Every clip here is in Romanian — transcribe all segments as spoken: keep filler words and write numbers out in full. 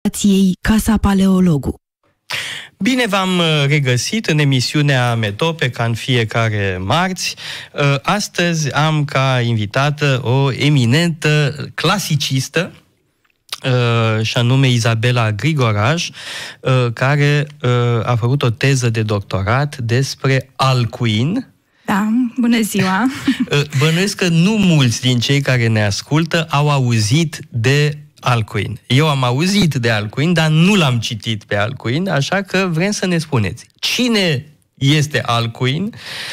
Casa Paleologu. Bine v-am regăsit în emisiunea Metope, ca în fiecare marți. Astăzi am ca invitată o eminentă clasicistă, și anume Izabela Grigoraj, care a făcut o teză de doctorat despre Alcuin. Da, bună ziua! Bănuiesc că nu mulți din cei care ne ascultă au auzit de Alcuin. Eu am auzit de Alcuin, dar nu l-am citit pe Alcuin, așa că vrem să ne spuneți cine este Alcuin,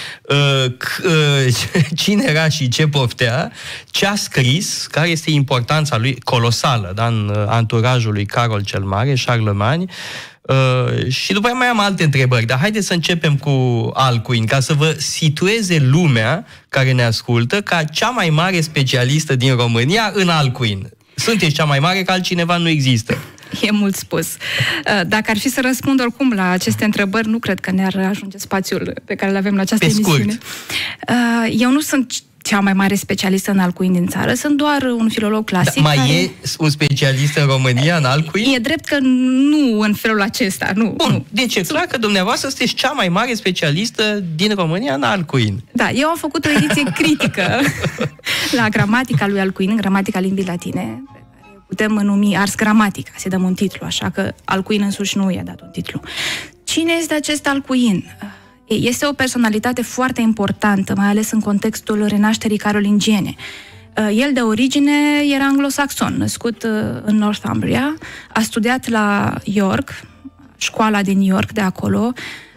cine era și ce poftea, ce a scris, care este importanța lui colosală, da, în anturajul lui Carol cel Mare, Charlemagne. Uh, și după aia mai am alte întrebări, dar haideți să începem cu Alcuin, ca să vă situeze lumea care ne ascultă ca cea mai mare specialistă din România în Alcuin. Sunteți cea mai mare, că altcineva nu există. E mult spus. Dacă ar fi să răspund oricum la aceste întrebări, nu cred că ne-ar ajunge spațiul pe care îl avem la această pe emisiune. Scurt. Eu nu sunt cea mai mare specialistă în Alcuin din țară, sunt doar un filolog clasic. Da, mai care... e un specialist în România în Alcuin? E drept că nu în felul acesta. Nu, Bun, nu. Deci e clar că dumneavoastră sunteți cea mai mare specialistă din România în Alcuin. Da, eu am făcut o ediție critică la gramatica lui Alcuin, gramatica limbii latine, pe care putem numi Ars Grammatica, să dăm un titlu, așa că Alcuin însuși nu i-a dat un titlu. Cine este acest Alcuin? Este o personalitate foarte importantă, mai ales în contextul renașterii carolingiene. El de origine era anglosaxon, născut în Northumbria, a studiat la York, școala din York de acolo,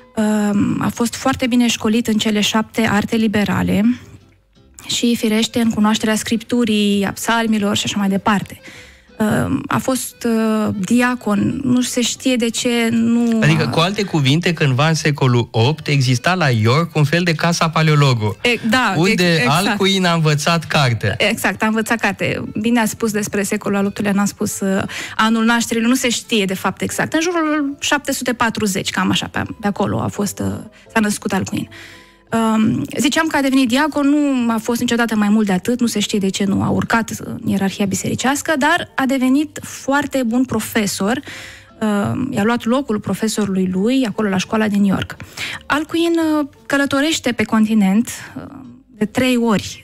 a fost foarte bine școlit în cele șapte arte liberale și, firește, în cunoașterea scripturii, a psalmilor și așa mai departe. A fost uh, diacon, nu se știe de ce nu... Adică, cu alte cuvinte, cândva în secolul opt exista la York un fel de Casa Paleologu, e, da, unde exact. Alcuin a învățat carte. Exact, a învățat carte. Bine a spus despre secolul al optulea, n-am spus uh, anul nașterii, nu se știe de fapt exact. În jurul șapte sute patruzeci, cam așa, pe, pe acolo a fost, uh, s-a născut Alcuin. Um, ziceam că a devenit diacon, nu a fost niciodată mai mult de atât, nu se știe de ce nu a urcat în ierarhia bisericească, dar a devenit foarte bun profesor, uh, i-a luat locul profesorului lui acolo la școala din York. Alcuin uh, călătorește pe continent uh, de trei ori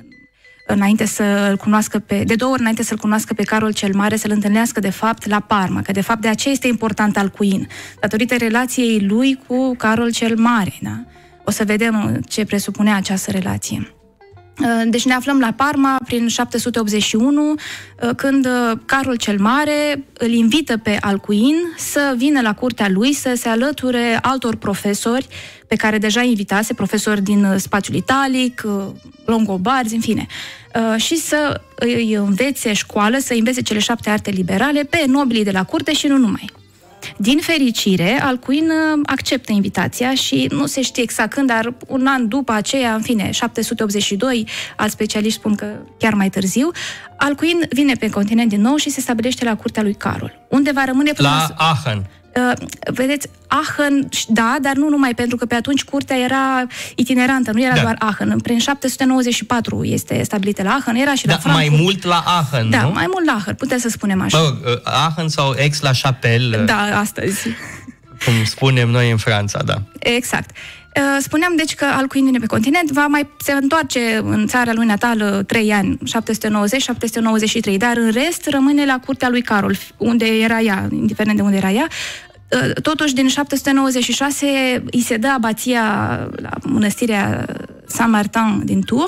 înainte să-l cunoască pe, de două ori înainte să-l cunoască pe Carol cel Mare, să-l întâlnească de fapt la Parma, că de fapt de aceea este important Alcuin, datorită relației lui cu Carol cel Mare, da? O să vedem ce presupunea această relație. Deci ne aflăm la Parma prin șapte sute optzeci și unu, când Carol cel Mare îl invită pe Alcuin să vină la curtea lui, să se alăture altor profesori pe care deja invitase, profesori din spațiul italic, longobarzi, în fine, și să îi învețe școală, să învețe cele șapte arte liberale pe nobilii de la curte și nu numai. Din fericire, Alcuin acceptă invitația și nu se știe exact când, dar un an după aceea, în fine, șapte sute optzeci și doi, alți specialiști spun că chiar mai târziu, Alcuin vine pe continent din nou și se stabilește la curtea lui Carol, unde va rămâne până la Aachen. Uh, vedeți, Aachen, da, dar nu numai, pentru că pe atunci curtea era itinerantă, nu era da. doar Aachen. Prin șapte sute nouăzeci și patru este stabilită la Aachen, era și da, la Frankfurt. Mai mult la Aachen, da, nu? mai mult la Aachen, putem să spunem așa. Mă rog, Aachen sau Aix-la-Chapelle. Da, astăzi. Cum spunem noi în Franța, da. Exact. Spuneam, deci, că Alcuin vine pe continent, va mai se întoarce în țara lui natală trei ani, șapte sute nouăzeci - șapte sute nouăzeci și trei, dar în rest rămâne la curtea lui Carol, unde era ea, indiferent de unde era ea. Totuși, din șapte sute nouăzeci și șase îi se dă abația la mănăstirea Saint-Martin din Tours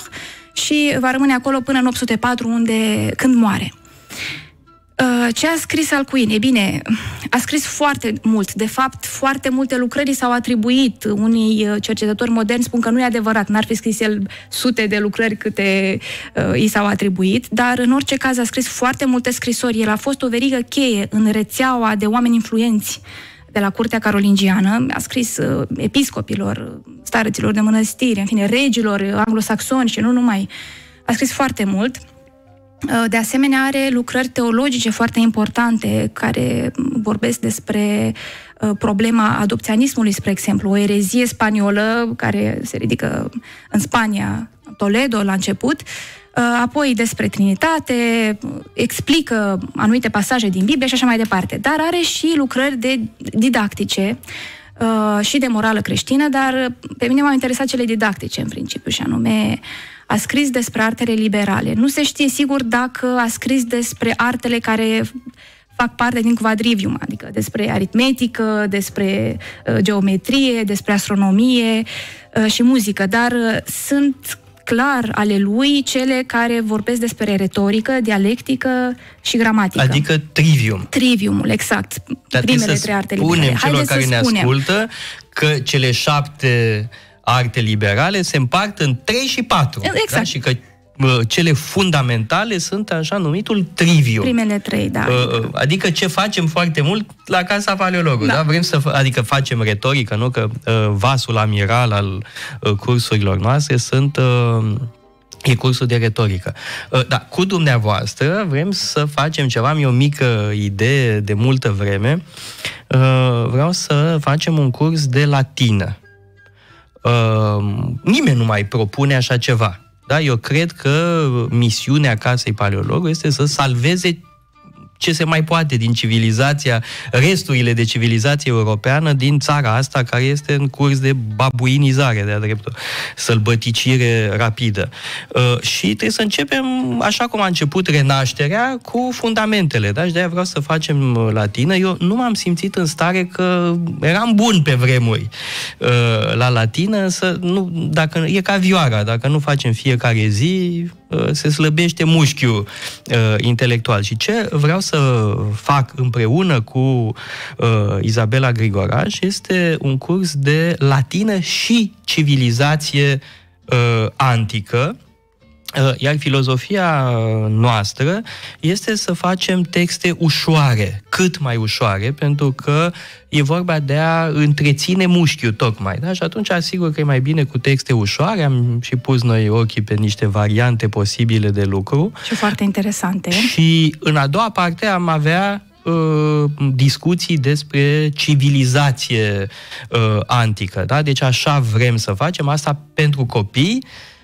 și va rămâne acolo până în opt sute patru, unde, când moare. Ce a scris Alcuin? E bine, a scris foarte mult. De fapt, foarte multe lucrări s-au atribuit. Unii cercetători moderni spun că nu e adevărat, n-ar fi scris el sute de lucrări câte uh, i s-au atribuit, dar în orice caz a scris foarte multe scrisori. El a fost o verigă cheie în rețeaua de oameni influenți de la curtea carolingiană. A scris uh, episcopilor, stareților de mănăstiri, în fine, regilor anglosaxoni și nu numai. A scris foarte mult. De asemenea, are lucrări teologice foarte importante care vorbesc despre problema adopțianismului, spre exemplu, o erezie spaniolă care se ridică în Spania Toledo la început, apoi despre Trinitate, explică anumite pasaje din Biblie și așa mai departe. Dar are și lucrări de didactice și de morală creștină, dar pe mine m-au interesat cele didactice în principiu, și anume a scris despre artele liberale. Nu se știe sigur dacă a scris despre artele care fac parte din quadrivium, adică despre aritmetică, despre uh, geometrie, despre astronomie uh, și muzică, dar uh, sunt clar ale lui cele care vorbesc despre retorică, dialectică și gramatică. Adică trivium. Triviumul, exact. Dar primele trei arte liberale. Spunem celor Haideți care să ne spunem. ascultă că cele șapte arte liberale se împart în trei și patru. Exact. Da? Și că cele fundamentale sunt așa numitul trivium. Primele trei, da. Adică ce facem foarte mult la Casa Paleologului, da? Da? Vrem să, adică facem retorică, nu? Că uh, vasul amiral al uh, cursurilor noastre sunt uh, e cursul de retorică. Uh, da, cu dumneavoastră vrem să facem ceva, am eu o mică idee de multă vreme. Uh, vreau să facem un curs de latină. Uh, nimeni nu mai propune așa ceva. Da, eu cred că misiunea Casei Paleologului este să salveze ce se mai poate din civilizația, resturile de civilizație europeană din țara asta, care este în curs de babuinizare, de-a dreptul, sălbăticire rapidă. Uh, și trebuie să începem, așa cum a început renașterea, cu fundamentele, da? Și de-aia vreau să facem latină. Eu nu m-am simțit în stare că eram bun pe vremuri uh, la latină, să nu, dacă, e ca vioara, dacă nu facem fiecare zi, uh, se slăbește mușchiul uh, intelectual. Și ce vreau să fac împreună cu uh, Izabela Grigoraș este un curs de latină și civilizație uh, antică, uh, iar filozofia noastră este să facem texte ușoare, cât mai ușoare, pentru că e vorba de a întreține mușchiul tocmai. Da? Și atunci asigur că e mai bine cu texte ușoare. Am și pus noi ochii pe niște variante posibile de lucru. Și foarte interesante. Și în a doua parte am avea uh, discuții despre civilizație uh, antică. Da? Deci așa vrem să facem asta pentru copii.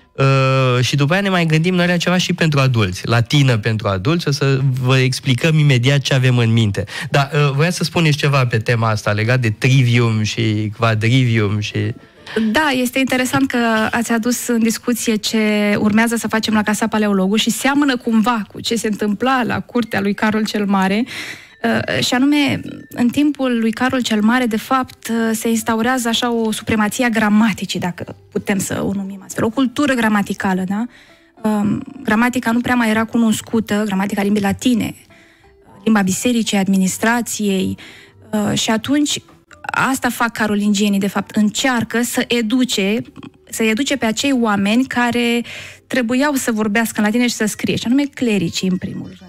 Uh, și după aia ne mai gândim noi la ceva și pentru adulți. Latină pentru adulți, o să vă explicăm imediat ce avem în minte. Dar uh, voiam să spuneți ceva pe tema asta legat de trivium și quadrivium și... Da, este interesant că ați adus în discuție ce urmează să facem la Casa Paleologului și seamănă cumva cu ce se întâmpla la curtea lui Carol cel Mare. Uh, și anume, în timpul lui Carol cel Mare, de fapt, uh, se instaurează așa o supremație a gramaticii, dacă putem să o numim astfel. O cultură gramaticală, da? Uh, gramatica nu prea mai era cunoscută, gramatica limbii latine, limba bisericii, administrației, uh, și atunci asta fac carolingienii, de fapt, încearcă să educe, să educe pe acei oameni care trebuiau să vorbească în latină și să scrie, și anume clericii, în primul rând.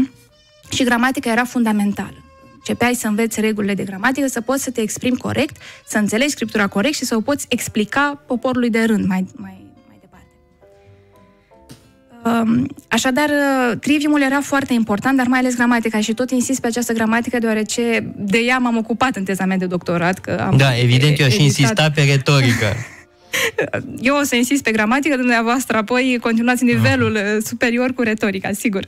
Și gramatica era fundamentală. Începeai să înveți regulile de gramatică, să poți să te exprimi corect, să înțelegi scriptura corect și să o poți explica poporului de rând mai, mai, mai departe. Așadar, triviumul era foarte important, dar mai ales gramatica, și tot insist pe această gramatică deoarece de ea m-am ocupat în teza mea de doctorat. Că am da, evident, eu aș insista pe retorică. Eu o să insist pe gramatică, dumneavoastră apoi continuați nivelul uh-huh. superior cu retorica, sigur.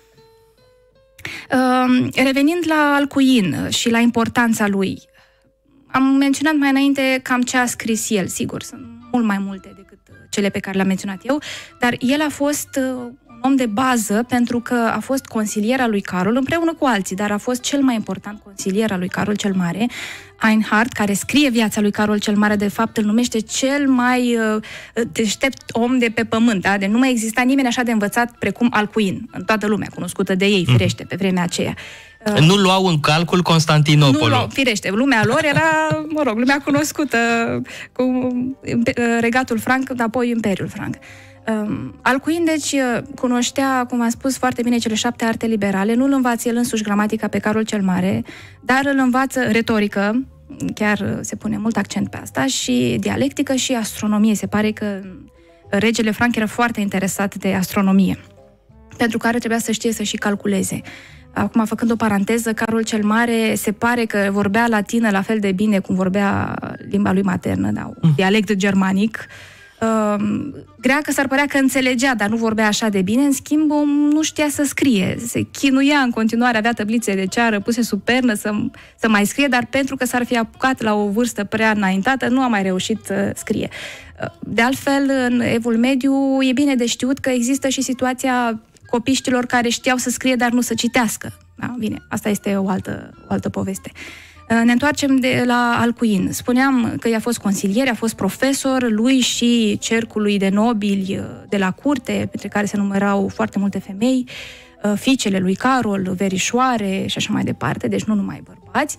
Uh, revenind la Alcuin și la importanța lui, am menționat mai înainte cam ce a scris el, sigur, sunt mult mai multe decât cele pe care le-am menționat eu, dar el a fost uh, un om de bază pentru că a fost consilier al lui Carol împreună cu alții, dar a fost cel mai important consilier al lui Carol cel Mare. Einhard, care scrie viața lui Carol cel Mare, de fapt îl numește cel mai uh, deștept om de pe pământ, da? De nu mai exista nimeni așa de învățat precum Alcuin, în toată lumea, cunoscută de ei, firește, pe vremea aceea. Uh, nu luau în calcul Constantinopolul. Nu luau, firește, lumea lor era, mă rog, lumea cunoscută cu regatul franc, apoi Imperiul franc. Um, Alcuin, deci, cunoștea, cum am spus, foarte bine cele șapte arte liberale, nu îl învață el însuși gramatica pe Carol cel Mare, dar îl învață retorică, chiar se pune mult accent pe asta, și dialectică și astronomie. Se pare că regele Franc era foarte interesat de astronomie, pentru care trebuia să știe să și calculeze. Acum, făcând o paranteză, Carol cel Mare se pare că vorbea latină la fel de bine cum vorbea limba lui maternă, da, un dialect germanic. grea că s-ar părea că înțelegea, dar nu vorbea așa de bine, în schimb nu știa să scrie, se chinuia în continuare, avea tablițe de ceară puse sub pernă să, să mai scrie, dar pentru că s-ar fi apucat la o vârstă prea înaintată, nu a mai reușit să scrie. De altfel, în Evul Mediu e bine de știut că există și situația copiștilor care știau să scrie, dar nu să citească. Da? Bine, asta este o altă, o altă poveste. Ne întoarcem de la Alcuin. Spuneam că i-a fost consilier, a fost profesor, lui și cercului de nobili de la curte, printre care se numărau foarte multe femei, fiicele lui Carol, verișoare și așa mai departe, deci nu numai bărbați.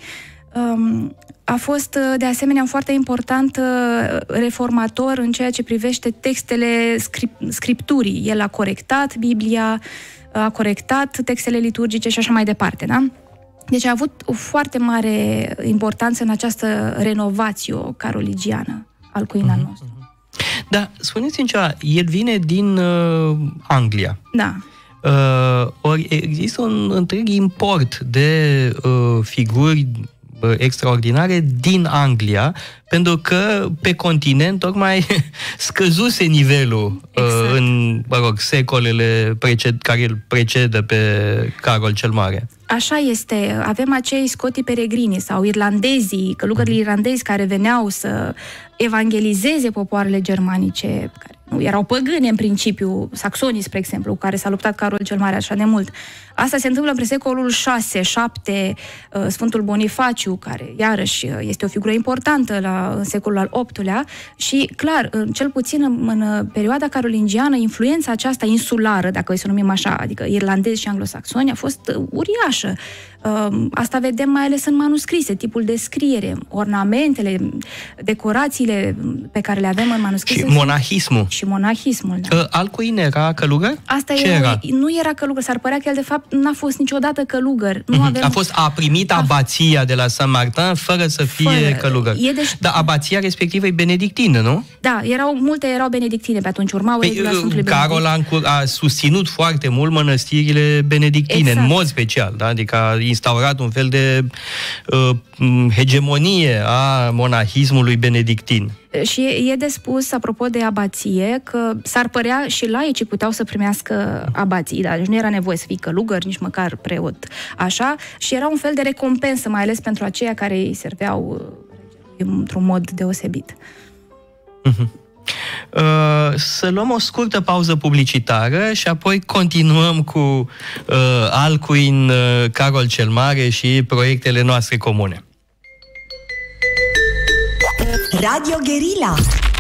A fost, de asemenea, foarte important reformator în ceea ce privește textele scrip- scripturii. El a corectat Biblia, a corectat textele liturgice și așa mai departe, da? Deci a avut o foarte mare importanță în această renovație caroligiană al Alcuin al nostru. Da, spuneți-mi ceva, el vine din uh, Anglia. Da. Uh, ori există un întreg import de uh, figuri uh, extraordinare din Anglia, pentru că pe continent tocmai scăzuse nivelul exact. uh, în, mă rog, secolele preced, care îl precedă pe Carol cel Mare. Așa este. Avem acei Scoti Peregrini sau irlandezii, călugării irlandezi care veneau să evangelizeze popoarele germanice, care nu erau păgâne în principiu, saxonii, spre exemplu, cu care s-a luptat Carol cel Mare așa de mult. Asta se întâmplă în secolul șase șapte, Sfântul Bonifaciu, care iarăși este o figură importantă la, în secolul al optulea și, clar, cel puțin în, în perioada carolingiană, influența aceasta insulară, dacă îi să numim așa, adică irlandezi și anglosaxoni, a fost uriașă. Asta vedem mai ales în manuscrise, tipul de scriere, ornamentele, decorațiile pe care le avem în manuscrise. Și monahismul. Și monahismul, da. Alcuin era călugăr? Asta Ce era, era? Nu era călugăr, s-ar părea că el de fapt n-a fost niciodată călugăr. Nu uh-huh. avem... A fost, a primit abația de la Saint-Martin fără să fie fără. călugăr. E de... Dar abația respectivă e benedictină, nu? Da, erau, multe erau benedictine pe atunci, urmau păi, regula Sfântului Carol Benedict. a, a susținut foarte mult mănăstirile benedictine, exact. În mod special, da? Adică a instaurat un fel de uh, hegemonie a monahismului benedictin. Și e, e de spus, apropo de abație, că s-ar părea și laicii puteau să primească abații, dar deci nu era nevoie să fii călugăr, nici măcar preot, așa, și era un fel de recompensă, mai ales pentru aceia care îi serveau într-un mod deosebit. Uh-huh. Uh, să luăm o scurtă pauză publicitară și apoi continuăm cu uh, Alcuin, uh, Carol cel Mare și proiectele noastre comune. Radio Guerilla.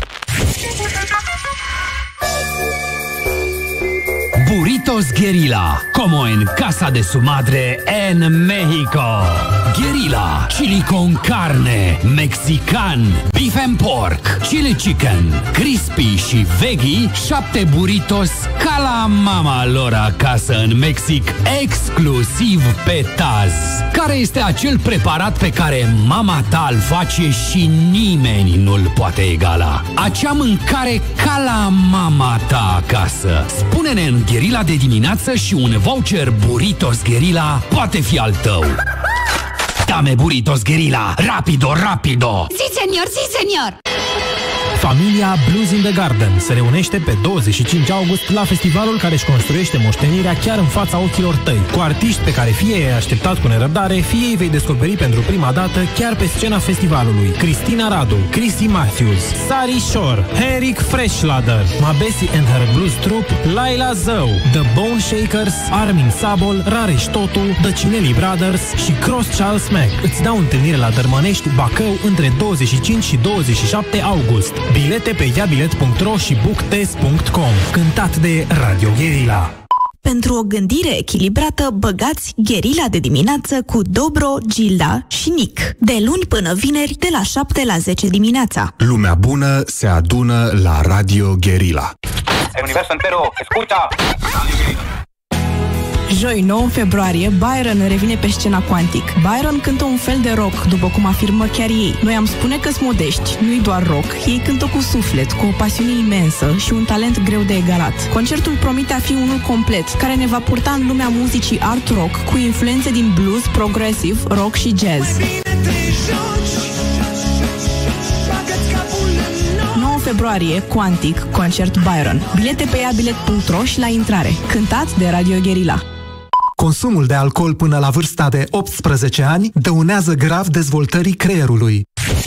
Burritos Guerilla, como en Casa de su madre en México. Guerilla, chili con carne, mexican, beef and pork, chili chicken, crispy și veggie, șapte burritos ca la mama lor acasă în Mexic, exclusiv pe Taz. Care este acel preparat pe care mama ta îl face și nimeni nu-l poate egala? Acea mâncare ca la mama ta acasă. Spune-ne în Guerilla de dimineață și un voucher Burritos Guerilla poate fi al tău. Dame Burritos Guerilla, rapido, rapido! Si, señor, si, señor! Familia Blues in the Garden se reunește pe douăzeci și cinci august la festivalul care își construiește moștenirea chiar în fața ochilor tăi, cu artiști pe care fie ai așteptat cu nerăbdare, fie îi vei descoperi pentru prima dată chiar pe scena festivalului. Cristina Radu, Chrissy Matthews, Sari Shore, Henrik Freshlader, Mabesi and her Blues Troupe, Laila Zău, The Bone Shakers, Armin Sabol, Rareș Totu, The Cinelli Brothers și Cross Charles Mac îți dau întâlnire la Dărmănești, Bacău, între douăzeci și cinci și douăzeci și șapte august. Bilete pe iabilet punct ro și booktes punct com. Cântat de Radio Guerilla. Pentru o gândire echilibrată, băgați Guerilla de dimineață cu Dobro, Gilda și Nic. De luni până vineri, de la șapte la zece dimineața. Lumea bună se adună la Radio Guerilla. El universo entero, escucha! Joi, nouă februarie, Byron revine pe scena Quantic. Byron cântă un fel de rock, după cum afirmă chiar ei. Noi am spune că-s modești, nu-i doar rock. Ei cântă cu suflet, cu o pasiune imensă și un talent greu de egalat. Concertul promite a fi unul complet, care ne va purta în lumea muzicii art rock, cu influențe din blues, progressive, rock și jazz. nouă februarie, Quantic, concert Byron. Bilete pe iabilet punct ro și la intrare. Cântat de Radio Guerilla. Consumul de alcool până la vârsta de optsprezece ani dăunează grav dezvoltării creierului.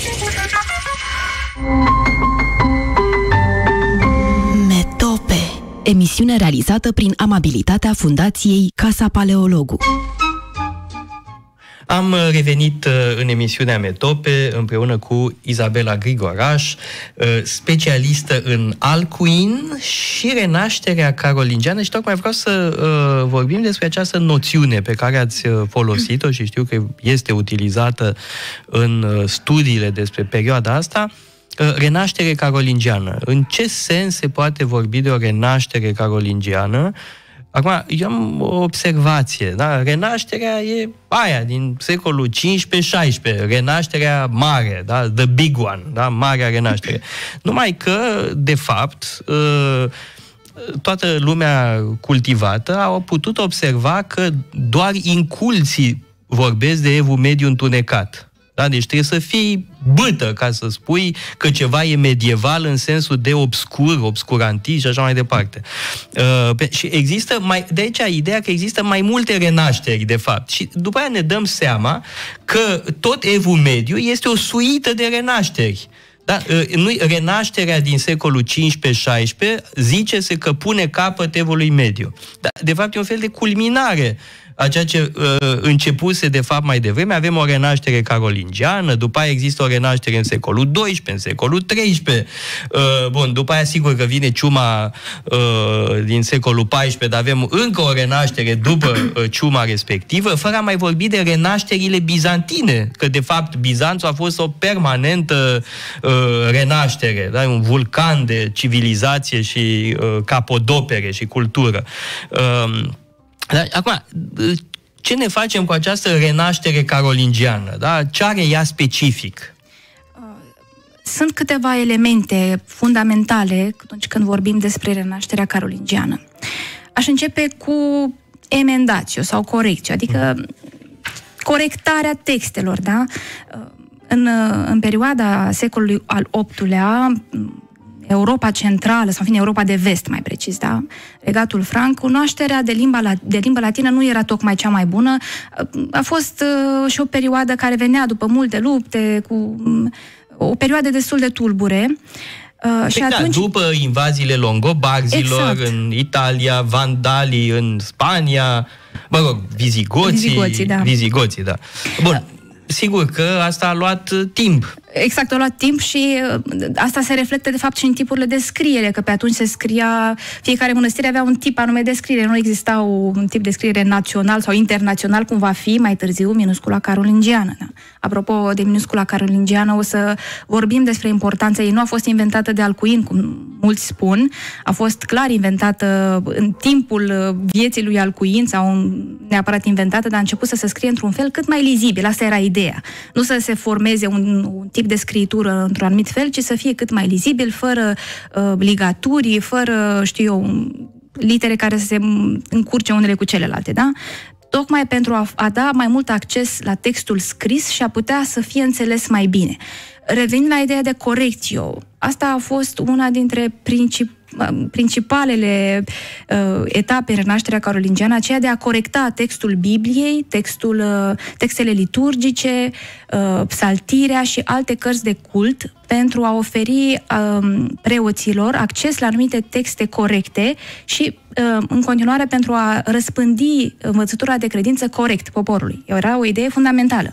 Metope. Emisiune realizată prin amabilitatea Fundației Casa Paleologu. Am revenit în emisiunea Metope împreună cu Izabela Grigoraș, specialistă în alcuin și renașterea carolingiană, și tocmai vreau să vorbim despre această noțiune pe care ați folosit-o și știu că este utilizată în studiile despre perioada asta, renaștere carolingiană. În ce sens se poate vorbi de o renaștere carolingiană? Acum, eu am o observație, da? Renașterea e aia din secolul cincisprezece șaisprezece, renașterea mare, da? The big one, da? Marea renaștere. Numai că, de fapt, toată lumea cultivată a putut observa că doar inculții vorbesc de evul mediu întunecat. Da? Deci trebuie să fii bâtă ca să spui că ceva e medieval în sensul de obscur, obscurantist și așa mai departe. Uh, și există mai, de aici ideea că există mai multe renașteri, de fapt. Și după aia ne dăm seama că tot evul mediu este o suită de renașteri. Da? Nu, renașterea din secolul cincisprezece șaisprezece zice-se că pune capăt evului mediu. Dar, de fapt, e un fel de culminare a ceea ce uh, începuse, de fapt, mai devreme. Avem o renaștere carolingiană, după aia există o renaștere în secolul doisprezece, în secolul treisprezece. Uh, bun, după aia, sigur că vine ciuma uh, din secolul paisprezece, dar avem încă o renaștere după uh, ciuma respectivă, fără a mai vorbi de renașterile bizantine, că, de fapt, Bizanțul a fost o permanentă uh, renaștere, da? Un vulcan de civilizație și uh, capodopere și cultură. Uh, Dar, acum, ce ne facem cu această renaștere carolingiană? Da? Ce are ea specific? Sunt câteva elemente fundamentale atunci când vorbim despre renașterea carolingiană. Aș începe cu emendatio sau corectio, adică corectarea textelor. Da? În, în perioada secolului al optulea, Europa centrală, sau în fine Europa de vest, mai precis, da? Regatul Franc, cunoașterea de limba, de limba latină nu era tocmai cea mai bună. A fost uh, și o perioadă care venea după multe lupte, cu um, o perioadă destul de tulbure. Uh, și da, atunci... după invaziile longobarzilor, exact, în Italia, vandalii în Spania, mă rog, vizigoții, vizigoții, da. vizigoții, da. Bun, sigur că asta a luat timp. Exact, a luat timp și asta se reflectă de fapt și în tipurile de scriere, că pe atunci se scria, fiecare mănăstire avea un tip anume de scriere, nu exista un tip de scriere național sau internațional, cum va fi mai târziu minuscula carolingiană. Da? Apropo de minuscula carolingiană, o să vorbim despre importanța ei. Nu a fost inventată de Alcuin, cum mulți spun, a fost clar inventată în timpul vieții lui Alcuin, sau neapărat inventată, dar a început să se scrie într-un fel cât mai lizibil. Asta era ideea. Nu să se formeze un, un tip de scritură într-un anumit fel, ci să fie cât mai lizibil, fără uh, ligaturi, fără, știu eu, litere care să se încurce unele cu celelalte, da? Tocmai pentru a, a da mai mult acces la textul scris și a putea să fie înțeles mai bine. Revenind la ideea de corectio, asta a fost una dintre princip, principalele uh, etape în renașterea carolingiană, aceea de a corecta textul Bibliei, textul, uh, textele liturgice, uh, psaltirea și alte cărți de cult, pentru a oferi uh, preoților acces la anumite texte corecte și, uh, în continuare, pentru a răspândi învățătura de credință corect poporului. Era o idee fundamentală.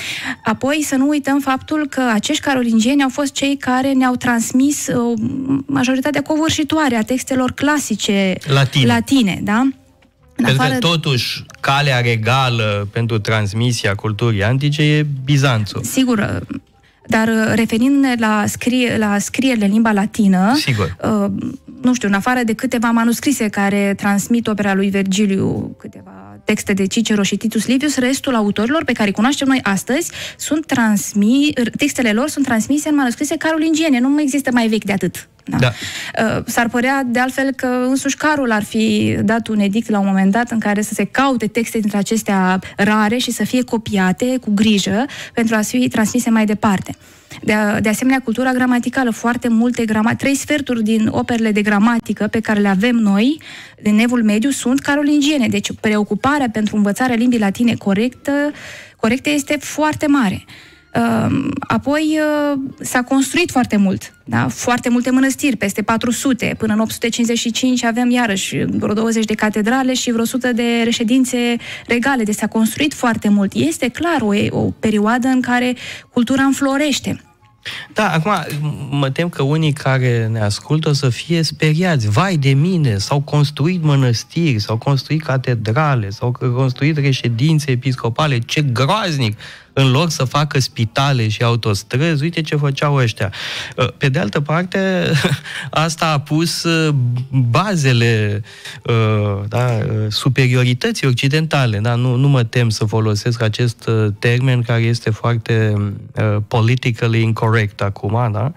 Apoi să nu uităm faptul că acești carolingieni au fost cei care ne-au transmis o majoritate covârșitoare a textelor clasice latine, latine, da? Pentru afară... că totuși calea regală pentru transmisia culturii antice e Bizanțul. Sigur, dar referind la, scrie, la scrierile în limba latină, sigur, uh, nu știu, în afară de câteva manuscrise care transmit opera lui Vergiliu, câteva texte de Cicero și Titus Livius, restul autorilor pe care îi cunoaștem noi astăzi, sunt transmis, textele lor sunt transmise în manuscrise carolingiene, nu mai există mai vechi de atât. Da? Da. S-ar părea, de altfel, că însuși Carol ar fi dat un edict la un moment dat în care să se caute texte dintre acestea rare și să fie copiate cu grijă pentru a fi transmise mai departe. De, de asemenea, cultura gramaticală, foarte multe grama, trei sferturi din operele de gramatică pe care le avem noi, din Evul Mediu, sunt carolingiene. Deci, preocuparea pentru învățarea limbii latine corectă, corecte este foarte mare. Apoi s-a construit foarte mult, da? Foarte multe mănăstiri, peste patru sute, până în opt sute cincizeci și cinci avem iarăși vreo douăzeci de catedrale și vreo o sută de reședințe regale, deci s-a construit foarte mult. Este clar o, o perioadă în care cultura înflorește. Da, acum mă tem că unii care ne ascultă o să fie speriați. Vai de mine, s-au construit mănăstiri, s-au construit catedrale, s-au construit reședințe episcopale, ce groaznic! În loc să facă spitale și autostrăzi, uite ce făceau ăștia. Pe de altă parte, asta a pus bazele da, superiorității occidentale. Da? Nu, nu mă tem să folosesc acest termen care este foarte politically incorrect acum, da?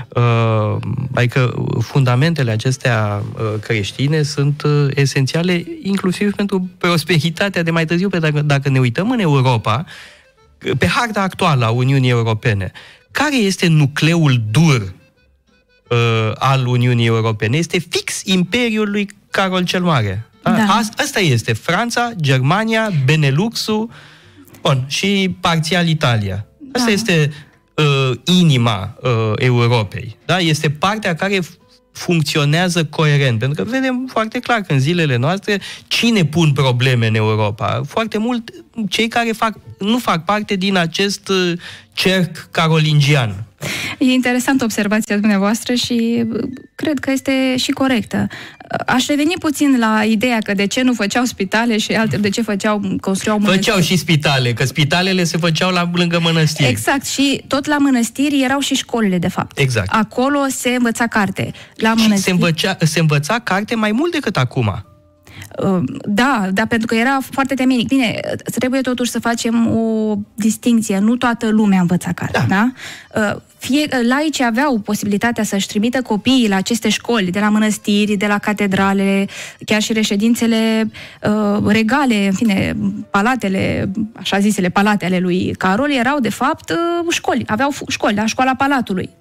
Adică fundamentele acestea creștine sunt esențiale inclusiv pentru prosperitatea de mai târziu, pentru că dacă ne uităm în Europa, pe harta actuală a Uniunii Europene, care este nucleul dur uh, al Uniunii Europene? Este fix Imperiul lui Carol cel Mare. Da. Asta este Franța, Germania, Beneluxul, bun, și parțial Italia. Asta da. este uh, inima uh, Europei. Da? Este partea care funcționează coerent. Pentru că vedem foarte clar că în zilele noastre cine pun probleme în Europa? Foarte mult cei care fac, nu fac parte din acest cerc carolingian. E interesantă observația dumneavoastră și cred că este și corectă. Aș reveni puțin la ideea că de ce nu făceau spitale și alte, de ce făceau, construiau mănăstiri. Făceau și spitale, că spitalele se făceau la, lângă mănăstiri. Exact, și tot la mănăstiri erau și școlile, de fapt. Exact. Acolo se învăța carte. La și se, învăța, se învăța carte mai mult decât acum. Da, da, pentru că era foarte temenic. Bine, trebuie totuși să facem o distinție. Nu toată lumea învăța carte, da? da? Fie, laicii aveau posibilitatea să-și trimită copiii la aceste școli, de la mănăstiri, de la catedrale, chiar și reședințele uh, regale, în fine, palatele, așa zisele palate ale lui Carol, erau de fapt uh, școli, aveau școli, la școala palatului.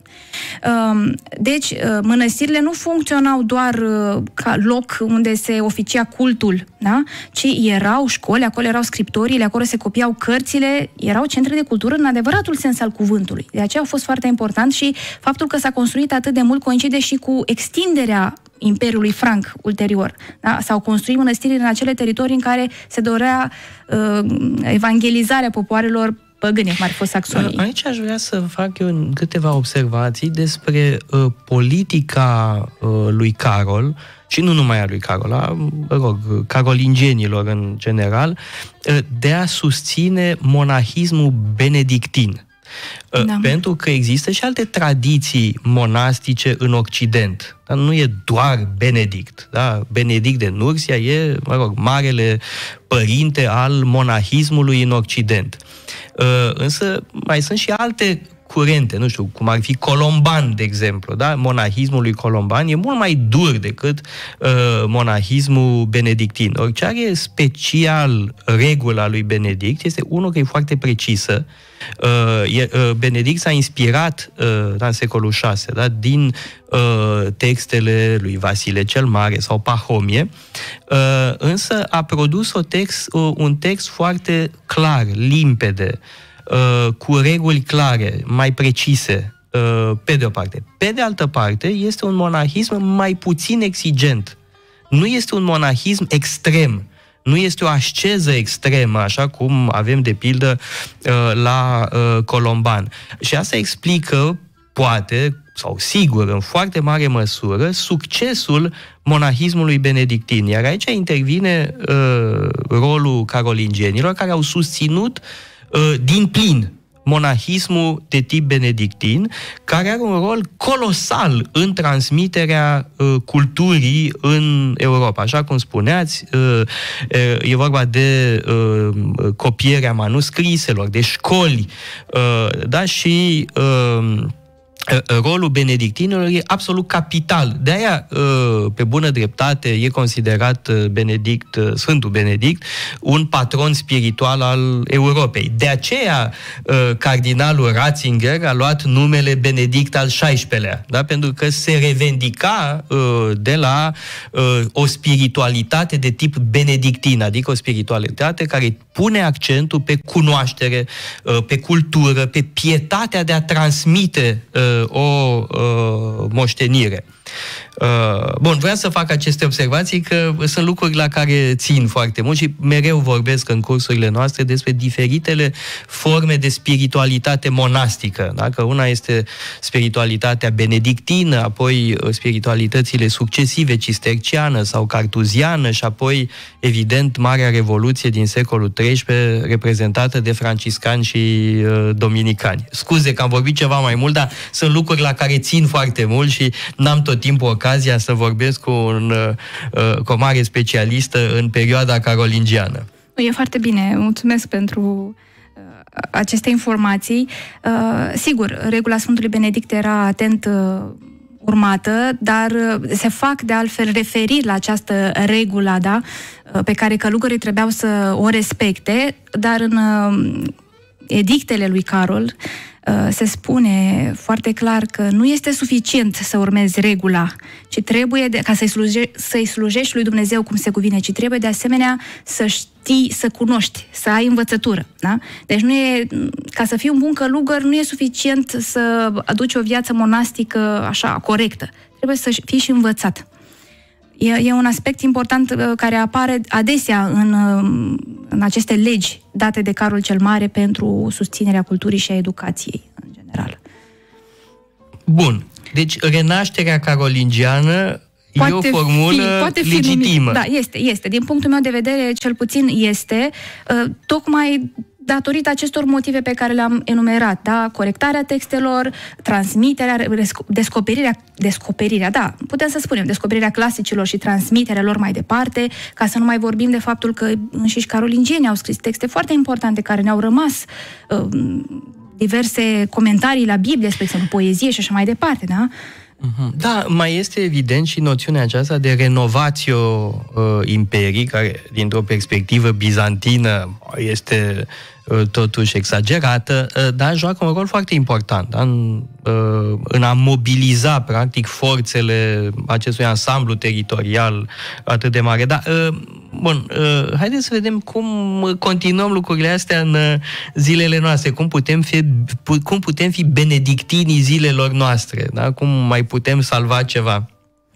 Deci, mănăstirile nu funcționau doar ca loc unde se oficia cultul, da? Ci erau școli, acolo erau scriptoriile, acolo se copiau cărțile, erau centre de cultură în adevăratul sens al cuvântului. De aceea a fost foarte important și faptul că s-a construit atât de mult coincide și cu extinderea Imperiului Franc ulterior. Da? S-au construit mănăstiri în acele teritorii în care se dorea uh, evangelizarea popoarelor păgâne, cum ar fi fost saxonii. Aici aș vrea să fac eu câteva observații despre uh, politica uh, lui Carol, și nu numai a lui Carol, a, mă rog, carolingienilor în general, uh, de a susține monahismul benedictin. Uh, da. Pentru că există și alte tradiții monastice în Occident. Dar nu e doar Benedict. Da? Benedict de Nursia e, mă rog, marele părinte al monahismului în Occident. Uh, însă mai sunt și alte curente, nu știu, cum ar fi Colomban, de exemplu, da? Monahismul lui Colomban e mult mai dur decât uh, monahismul benedictin. Orice are special regula lui Benedict este unul că e foarte precisă. Uh, e, uh, Benedict s-a inspirat uh, în secolul șase, da? din uh, textele lui Vasile cel Mare sau Pahomie, uh, însă a produs o text, uh, un text foarte clar, limpede, Uh, cu reguli clare, mai precise, uh, pe de o parte. Pe de altă parte, este un monahism mai puțin exigent. Nu este un monahism extrem. Nu este o asceză extremă, așa cum avem, de pildă, uh, la uh, Colomban. Și asta explică, poate, sau sigur, în foarte mare măsură, succesul monahismului benedictin. Iar aici intervine uh, rolul carolingienilor, care au susținut din plin monahismul de tip benedictin, care are un rol colosal în transmiterea uh, culturii în Europa. Așa cum spuneați, uh, e vorba de uh, copierea manuscriselor, de școli, uh, da, și uh, rolul benedictinilor e absolut capital. De-aia, pe bună dreptate, e considerat Benedict, Sfântul Benedict, un patron spiritual al Europei. De aceea, cardinalul Ratzinger a luat numele Benedict al șaisprezecelea, da? Pentru că se revendica de la o spiritualitate de tip benedictin, adică o spiritualitate care pune accentul pe cunoaștere, pe cultură, pe pietatea de a transmite o uh, moștenire. Uh, bun, vreau să fac aceste observații că sunt lucruri la care țin foarte mult și mereu vorbesc în cursurile noastre despre diferitele forme de spiritualitate monastică. Da? Că una este spiritualitatea benedictină, apoi spiritualitățile succesive, cisterciană sau cartuziană și apoi, evident, Marea Revoluție din secolul treisprezece, reprezentată de franciscani și uh, dominicani. Scuze că am vorbit ceva mai mult, dar sunt lucruri la care țin foarte mult și n-am tot timpul ocazia să vorbesc cu, un, uh, cu o mare specialistă în perioada carolingiană. E foarte bine, mulțumesc pentru uh, aceste informații. Uh, sigur, regula Sfântului Benedict era atent uh, urmată, dar uh, se fac de altfel referiri la această regulă, da, uh, pe care călugării trebuiau să o respecte, dar în uh, edictele lui Carol se spune foarte clar că nu este suficient să urmezi regula, ci trebuie, de, ca să-i, sluje, să-i slujești lui Dumnezeu cum se cuvine, ci trebuie de asemenea să știi, să cunoști, să ai învățătură. Da? Deci nu e, ca să fii un bun călugăr, nu e suficient să aduci o viață monastică așa, corectă. Trebuie să fii și învățat. E, e un aspect important uh, care apare adesea în, uh, în aceste legi date de Carol cel Mare pentru susținerea culturii și a educației în general. Bun. Deci renașterea carolingiană poate e o formulă fi, poate fi legitimă. Numit, da, este, este. Din punctul meu de vedere, cel puțin este, uh, tocmai datorită acestor motive pe care le-am enumerat, da? Corectarea textelor, transmiterea, descoperirea, descoperirea, da, putem să spunem, descoperirea clasicilor și transmiterea lor mai departe, ca să nu mai vorbim de faptul că înșiși carolingienii au scris texte foarte importante care ne-au rămas, uh, diverse comentarii la Biblie, spre exemplu, poezie și așa mai departe, da? Da, mai este evident și noțiunea aceasta de renovatio uh, imperii, care, dintr-o perspectivă bizantină, este uh, totuși exagerată, uh, dar joacă un rol foarte important, da? în, uh, în a mobiliza, practic, forțele acestui ansamblu teritorial atât de mare. Dar, uh, bun, uh, haideți să vedem cum continuăm lucrurile astea în uh, zilele noastre, cum putem fi, cum putem fi benedictinii zilelor noastre, da? Cum mai putem salva ceva?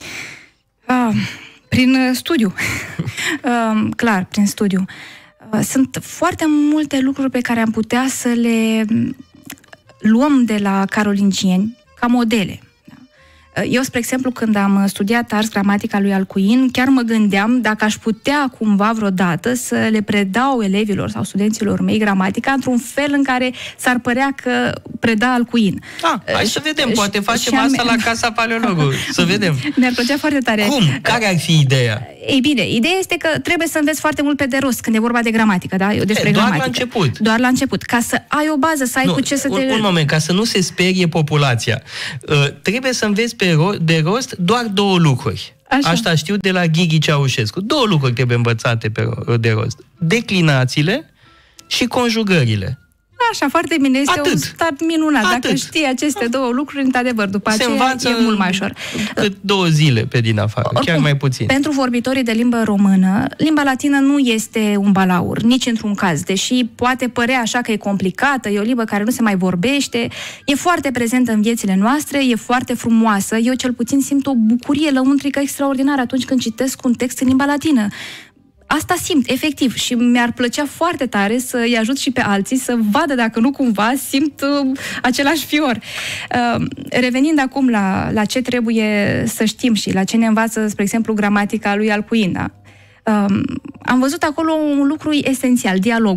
Ah, prin uh, studiu. uh, clar, prin studiu. Uh, sunt foarte multe lucruri pe care am putea să le luăm de la carolingieni ca modele. Eu, spre exemplu, când am studiat ars gramatica lui Alcuin, chiar mă gândeam dacă aș putea cumva vreodată să le predau elevilor sau studenților mei gramatica într-un fel în care s-ar părea că preda Alcuin. Ah, hai să vedem, poate facem asta la Casa Paleologului. Să vedem. Mi-ar plăcea foarte tare. Cum? Care ar fi ideea? Ei bine, ideea este că trebuie să înveți foarte mult pe de rost când e vorba de gramatică, da? Eu despre e, doar gramatică. la început. Doar la început. Ca să ai o bază, să ai nu, cu ce să un, te... Un moment, ca să nu se sperie populația. Uh, trebuie să înveți pe ro- de rost doar două lucruri. Așa. Asta știu de la Ghighi Ceaușescu. Două lucruri trebuie învățate pe, de rost. Declinațiile și conjugările. Așa, foarte bine. Este Atât. un start minunat. Atât. Dacă știi aceste două lucruri, într-adevăr, după se aceea e mult mai ușor. Cât două zile pe din afară, oricum, chiar mai puțin. Pentru vorbitorii de limbă română, limba latină nu este un balaur, nici într-un caz. Deși poate părea așa că e complicată, e o limbă care nu se mai vorbește, e foarte prezentă în viețile noastre, e foarte frumoasă. Eu cel puțin simt o bucurie lăuntrică extraordinară atunci când citesc un text în limba latină. Asta simt, efectiv, și mi-ar plăcea foarte tare să-i ajut și pe alții să vadă dacă nu cumva simt uh, același fior. Uh, revenind acum la, la ce trebuie să știm și la ce ne învață, spre exemplu, gramatica lui Alcuin, da? uh, am văzut acolo un lucru esențial, dialogul.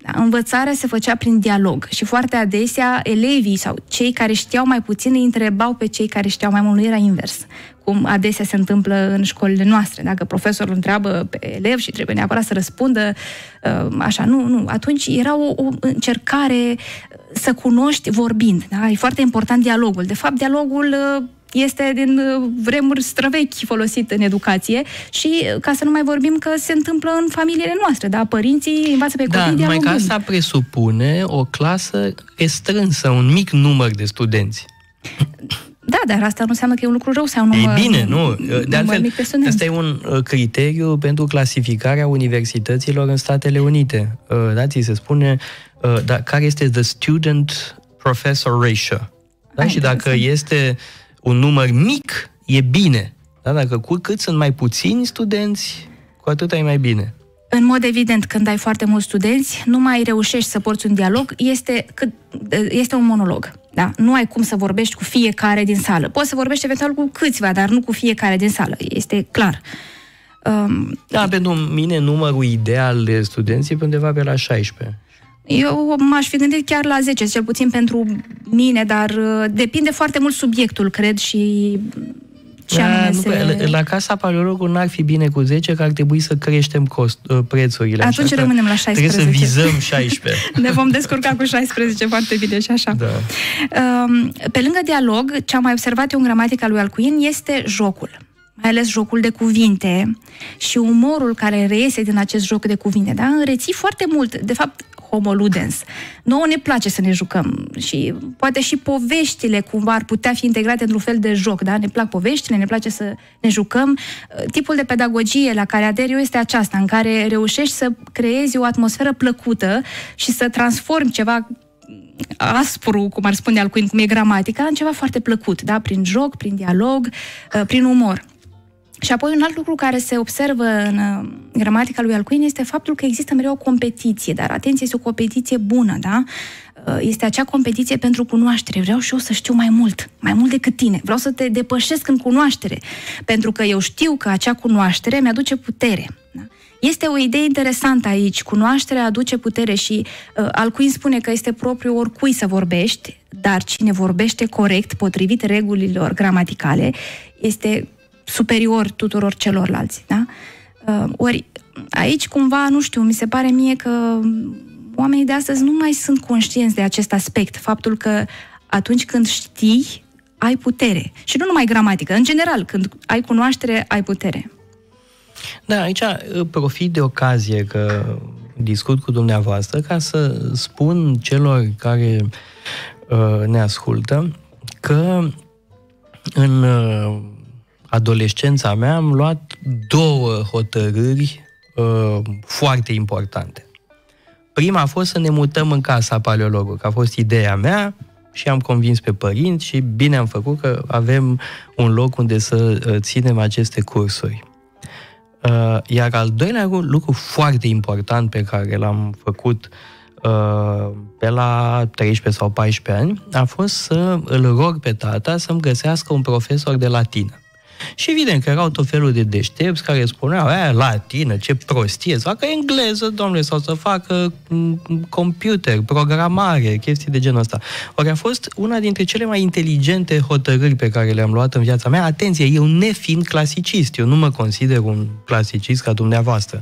Da? Învățarea se făcea prin dialog și foarte adesea elevii sau cei care știau mai puțin îi întrebau pe cei care știau mai mult, nu era invers, cum adesea se întâmplă în școlile noastre. Dacă profesorul întreabă pe elev și trebuie neapărat să răspundă așa, nu, nu. Atunci era o, o încercare să cunoști vorbind. Da? E foarte important dialogul. De fapt, dialogul este din vremuri străvechi folosit în educație și ca să nu mai vorbim că se întâmplă în familiile noastre, da? Părinții învață pe copii dialogul. Da, numai că asta presupune o clasă restrânsă, un mic număr de studenți. Da, dar asta nu înseamnă că e un lucru rău sau un număr. E bine, nu. De altfel, ăsta e un criteriu pentru clasificarea universităților în Statele Unite. Da, ți se spune da, care este the student-professor ratio. Da? Ai, și dacă este un număr mic, e bine. Da? Dacă cu cât sunt mai puțini studenți, cu atât e mai bine. În mod evident, când ai foarte mulți studenți, nu mai reușești să porți un dialog, este, este un monolog. Da? Nu ai cum să vorbești cu fiecare din sală. Poți să vorbești eventual cu câțiva, dar nu cu fiecare din sală. Este clar. Um, da, pentru mine numărul ideal de studenți e undeva pe la șaisprezece. Eu m-aș fi gândit chiar la zece, cel puțin pentru mine, dar uh, depinde foarte mult subiectul, cred, și ce da, anume nu, se... La Casa Paleologului n-ar fi bine cu zece, că ar trebui să creștem cost, uh, prețurile. Atunci așa, rămânem la șaisprezece. Trebuie să vizăm șaisprezece. Ne vom descurca cu șaisprezece foarte bine și așa. Da. Uh, pe lângă dialog, ce am mai observat eu în gramatica lui Alcuin este jocul. Mai ales jocul de cuvinte și umorul care reiese din acest joc de cuvinte. Da? Înreții foarte mult. De fapt, homo ludens. Nouă ne place să ne jucăm și poate și poveștile cumva ar putea fi integrate într-un fel de joc. Da? Ne plac poveștile, ne place să ne jucăm. Tipul de pedagogie la care ader eu este aceasta, în care reușești să creezi o atmosferă plăcută și să transformi ceva aspru, cum ar spune Alcuin, cum e gramatica, în ceva foarte plăcut, da? Prin joc, prin dialog, prin umor. Și apoi un alt lucru care se observă în gramatica lui Alcuin este faptul că există mereu o competiție, dar atenție, este o competiție bună, da? Este acea competiție pentru cunoaștere. Vreau și eu să știu mai mult, mai mult decât tine. Vreau să te depășesc în cunoaștere, pentru că eu știu că acea cunoaștere mi-aduce putere. Da? Este o idee interesantă aici. Cunoașterea aduce putere și uh, Alcuin spune că este propriu oricui să vorbești, dar cine vorbește corect, potrivit regulilor gramaticale, este superior tuturor celorlalți, da? Uh, ori aici cumva, nu știu, mi se pare mie că oamenii de astăzi nu mai sunt conștienți de acest aspect, faptul că atunci când știi, ai putere. Și nu numai gramatică, în general, când ai cunoaștere, ai putere. Da, aici profit de ocazie că discut cu dumneavoastră ca să spun celor care uh, ne ascultă că în uh, adolescența mea am luat două hotărâri uh, foarte importante. Prima a fost să ne mutăm în Casa Paleologului, că a fost ideea mea și am convins pe părinți și bine am făcut că avem un loc unde să uh, ținem aceste cursuri. Uh, iar al doilea lucru foarte important pe care l-am făcut uh, pe la treisprezece sau paisprezece ani a fost să îl rog pe tata să-mi găsească un profesor de latină. Și evident că erau tot felul de deștepți care spuneau, aia, latină, ce prostie, să facă engleză, domnule, sau să facă computer, programare, chestii de genul ăsta. Ori a fost una dintre cele mai inteligente hotărâri pe care le-am luat în viața mea. Atenție, eu nefiind clasicist, eu nu mă consider un clasicist ca dumneavoastră.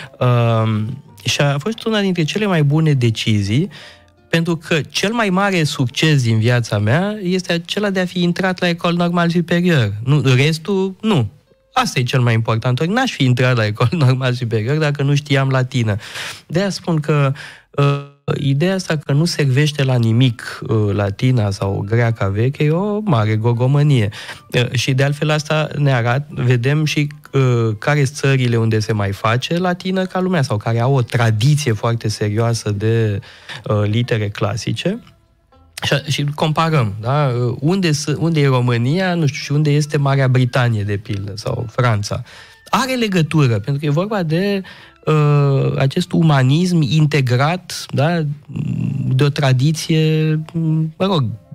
Uh, și a fost una dintre cele mai bune decizii, pentru că cel mai mare succes din viața mea este acela de a fi intrat la Ecole Normale Superior. Nu, restul, nu. Asta e cel mai important. Ori n-aș fi intrat la Ecole Normale Superior dacă nu știam latină. De-aia spun că uh, ideea asta că nu servește la nimic uh, latina sau greaca veche e o mare gogomănie. Uh, și de altfel asta ne arată, vedem și uh, care sunt țările unde se mai face latină ca lumea sau care au o tradiție foarte serioasă de uh, litere clasice. Și, și comparăm, da? Unde, unde e România, nu știu, și unde este Marea Britanie, de pildă, sau Franța. Are legătură, pentru că e vorba de uh, acest umanism integrat, da? De o tradiție, mă rog,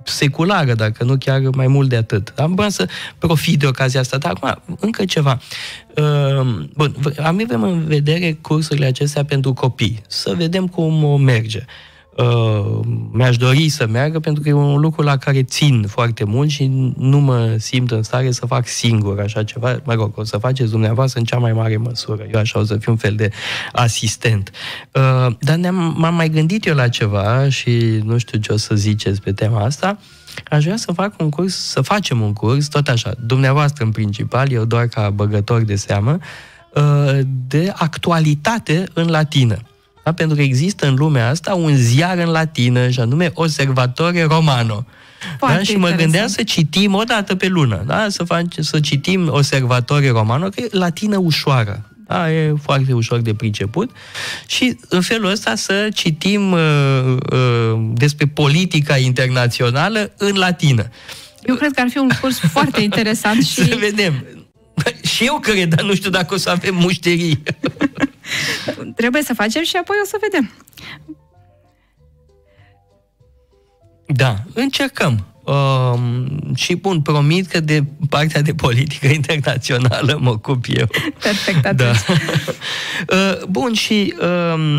seculară, dacă nu chiar mai mult de atât. Am vrea să profit de ocazia asta. Dar acum, încă ceva. Bun, avem în vedere cursurile acestea pentru copii. Să vedem cum o merge. Uh, mi-aș dori să meargă, pentru că e un lucru la care țin foarte mult și nu mă simt în stare să fac singur așa ceva. Mă rog, o să faceți dumneavoastră în cea mai mare măsură. Eu așa o să fiu un fel de asistent. Uh, dar ne-am, m-am mai gândit eu la ceva și nu știu ce o să ziceți pe tema asta. Aș vrea să fac un curs, să facem un curs, tot așa, dumneavoastră în principal, eu doar ca băgător de seamă, uh, de actualitate în latină. Da? Pentru că există în lumea asta un ziar în latină, și anume Osservatore Romano. Da? Și mă gândeam să citim o dată pe lună, da? să, fac, să citim Osservatore Romano, că e latină ușoară. Da? E foarte ușor de priceput. Și în felul ăsta să citim uh, uh, despre politica internațională în latină. Eu cred că ar fi un curs foarte interesant. Și... Să vedem. Și eu cred, dar nu știu dacă o să avem mușterii. Trebuie să facem și apoi o să vedem. Da, încercăm. Uh, și bun, promit că de partea de politică internațională mă ocup eu. Perfect, atunci. Da. uh, bun, și... Uh,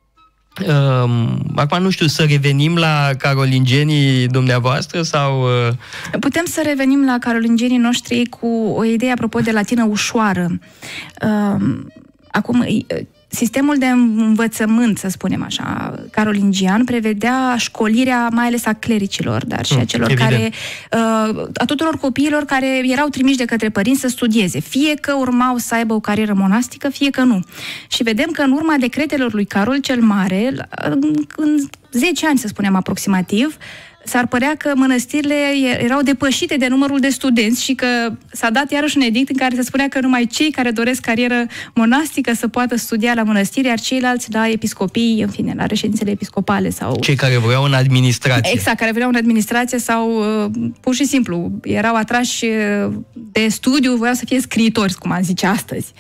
Uh, acum nu știu, să revenim la carolingenii dumneavoastră sau... Uh... Putem să revenim la carolingenii noștri cu o idee apropo de latină ușoară. Uh, acum, sistemul de învățământ, să spunem așa, carolingian, prevedea școlirea mai ales a clericilor, dar și a celor mm, care, uh, a tuturor copiilor care erau trimiși de către părinți să studieze, fie că urmau să aibă o carieră monastică, fie că nu. Și vedem că în urma decretelor lui Carol cel Mare, în zece ani, să spunem aproximativ, s-ar părea că mănăstirile erau depășite de numărul de studenți și că s-a dat iarăși un edict în care se spunea că numai cei care doresc carieră monastică să poată studia la mănăstiri, iar ceilalți la episcopii, în fine, la reședințele episcopale sau... Cei care vreau în administrație. Exact, care vreau în administrație sau pur și simplu erau atrași de studiu, voiau să fie scriitori, cum am zice astăzi.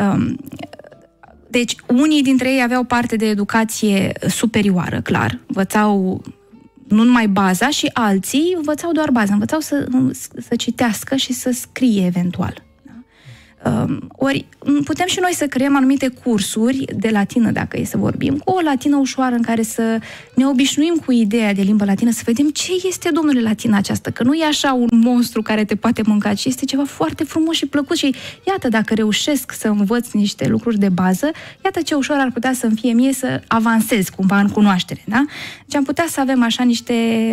Deci, unii dintre ei aveau parte de educație superioară, clar, învățau nu numai baza, și alții învățau doar baza, învățau să, să citească și să scrie eventual. Da? Ori putem și noi să creăm anumite cursuri de latină, dacă e să vorbim, cu o latină ușoară în care să ne obișnuim cu ideea de limbă latină, să vedem ce este, domnule, latina aceasta, că nu e așa un monstru care te poate mânca, ci este ceva foarte frumos și plăcut și iată, dacă reușesc să învăț niște lucruri de bază, iată ce ușor ar putea să-mi fie mie să avansez cumva în cunoaștere, da? Deci am putea să avem așa niște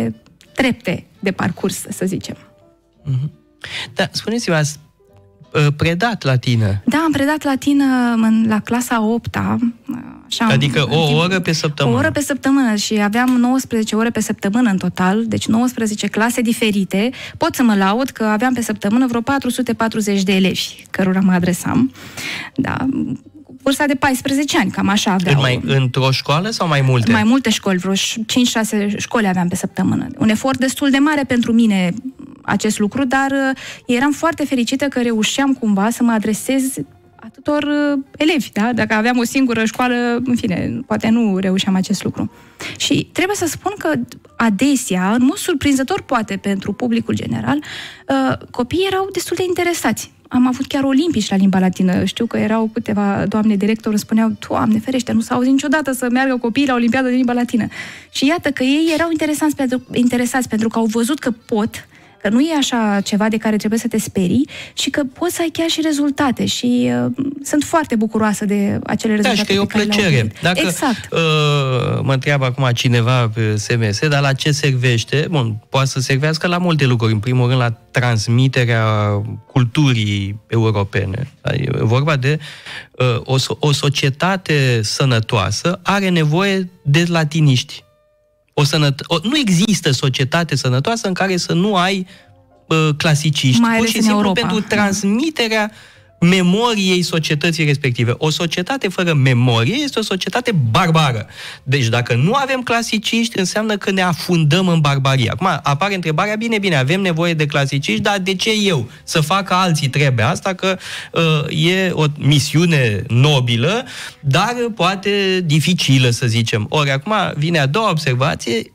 trepte de parcurs, să zicem. Mm-hmm. Da, spuneți-vă, azi predat latină. Da, am predat latină în, la clasa a opta. Așa, adică o timp, oră pe săptămână. O oră pe săptămână și aveam nouăsprezece ore pe săptămână în total, deci nouăsprezece clase diferite. Pot să mă laud că aveam pe săptămână vreo patru sute patruzeci de elevi cărora mă adresam. Da, vârsta de paisprezece ani, cam așa aveau. Mai, într-o școală sau mai multe? Mai multe școli, vreo cinci șase școli aveam pe săptămână. Un efort destul de mare pentru mine acest lucru, dar eram foarte fericită că reușeam cumva să mă adresez atâtor uh, elevi, da? Dacă aveam o singură școală, în fine, poate nu reușeam acest lucru. Și trebuie să spun că adesea, în mod surprinzător poate pentru publicul general, uh, copiii erau destul de interesați. Am avut chiar olimpici la limba latină. Știu că erau câteva doamne director, îmi spuneau, Doamne ferește, nu s-a auzit niciodată să meargă copiii la Olimpiada de limba latină. Și iată că ei erau interesați pentru, interesați pentru că au văzut că pot, că nu e așa ceva de care trebuie să te sperii și că poți să ai chiar și rezultate și uh, sunt foarte bucuroasă de acele rezultate. Da, și că e o plăcere. Dacă exact. uh, mă întreabă acum cineva pe S M S, dar la ce servește? Bun, poate să servească la multe lucruri. În primul rând la transmiterea culturii europene. E vorba de uh, o, o societate sănătoasă are nevoie de latiniști. O sănăt- o, nu există societate sănătoasă în care să nu ai uh, clasiciști, pur și simplu pentru transmiterea memoriei societății respective. O societate fără memorie este o societate barbară. Deci dacă nu avem clasiciști, înseamnă că ne afundăm în barbarie. Acum apare întrebarea, bine, bine, avem nevoie de clasiciști, dar de ce eu? Să facă alții treaba asta, că uh, e o misiune nobilă, dar poate dificilă, să zicem. Ori acum vine a doua observație,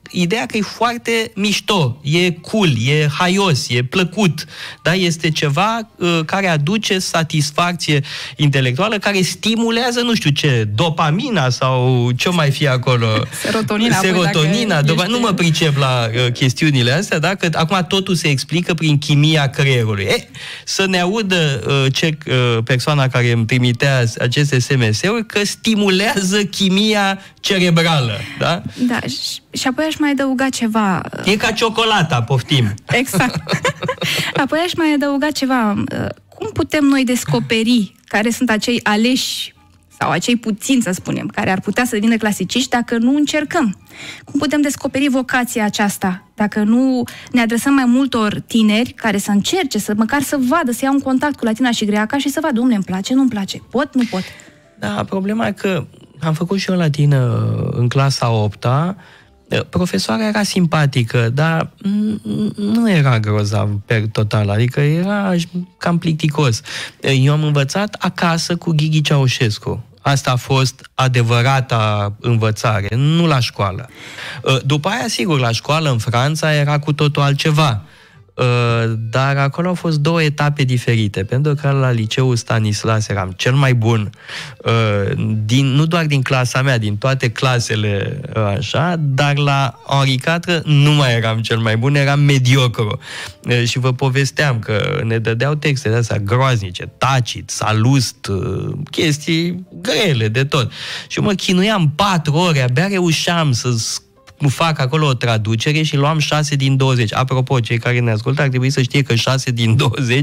ideea că e foarte mișto, e cool, e haios, e plăcut, da? Este ceva uh, care aduce satisfacție intelectuală, care stimulează, nu știu ce, dopamina sau ce mai fi acolo. Serotonina. Serotonina, dopa... ești... nu mă pricep la uh, chestiunile astea, da? Că acum totul se explică prin chimia creierului. E, să ne audă uh, ce uh, persoana care îmi trimitea aceste S M S-uri că stimulează chimia cerebrală, da? Da, și, și apoi aș mai adăuga ceva. E ca ciocolata, poftim. Exact. Apoi aș mai adăuga ceva. Cum putem noi descoperi care sunt acei aleși sau acei puțini, să spunem, care ar putea să devină clasiciști dacă nu încercăm? Cum putem descoperi vocația aceasta dacă nu ne adresăm mai multor tineri care să încerce, să măcar să vadă, să iau un contact cu latina și greaca și să vadă, dom'le, îmi place, nu-mi place, pot, nu pot? Da, problema e că am făcut și eu latină în clasa a opta. Profesoara era simpatică, dar nu era grozav per total, adică era cam plicticos. Eu am învățat acasă cu Ghighi Ceaușescu. Asta a fost adevărata învățare, nu la școală. După aia, sigur, la școală în Franța era cu totul altceva. Dar acolo au fost două etape diferite, pentru că la liceul Stanislas eram cel mai bun, din, nu doar din clasa mea, din toate clasele, așa, dar la Henri patru nu mai eram cel mai bun, eram mediocru. Și vă povesteam că ne dădeau texte de astea groaznice, Tacit, Salust, chestii grele de tot. Și mă chinuiam patru ore, abia reușeam să fac acolo o traducere și luam șase din douăzeci. Apropo, cei care ne ascultă ar trebui să știe că șase din douăzeci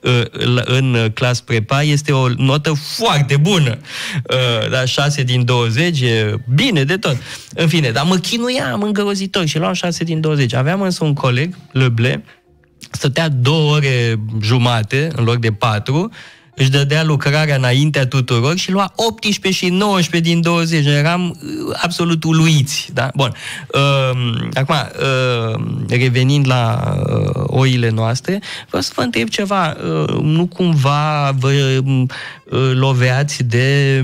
în clas prepa este o notă foarte bună. Dar șase din douăzeci e bine de tot. În fine, dar mă chinuiam îngrozitor și luam șase din douăzeci. Aveam însă un coleg, Leble, stătea două ore jumate în loc de patru, își dădea lucrarea înaintea tuturor și lua optsprezece și nouăsprezece din douăzeci. Eram absolut uluiți. Da? Bun. Uh, acum, uh, revenind la uh, oile noastre, vreau să vă întreb ceva. Uh, nu cumva vă uh, loveați de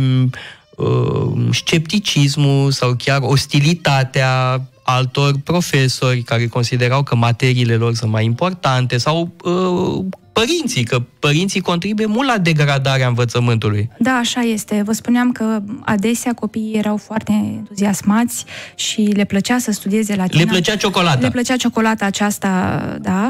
uh, scepticismul sau chiar ostilitatea altor profesori care considerau că materiile lor sunt mai importante sau uh, părinții, că părinții contribuie mult la degradarea învățământului. Da, așa este. Vă spuneam că adesea copiii erau foarte entuziasmați și le plăcea să studieze latina. Le plăcea ciocolata. Le plăcea ciocolata aceasta, da.